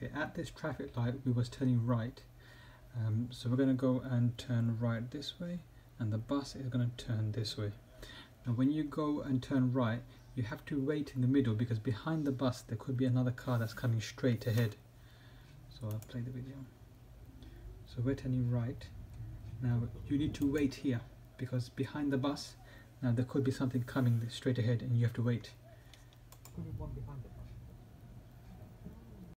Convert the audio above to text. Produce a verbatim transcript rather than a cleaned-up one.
Okay, at this traffic light we was turning right, um, so we're going to go and turn right this way, and the bus is going to turn this way. Now when you go and turn right, you have to wait in the middle because behind the bus there could be another car that's coming straight ahead. So I'll play the video. So we're turning right. Now you need to wait here because behind the bus, now there could be something coming straight ahead and you have to wait. Could be one behind the bus.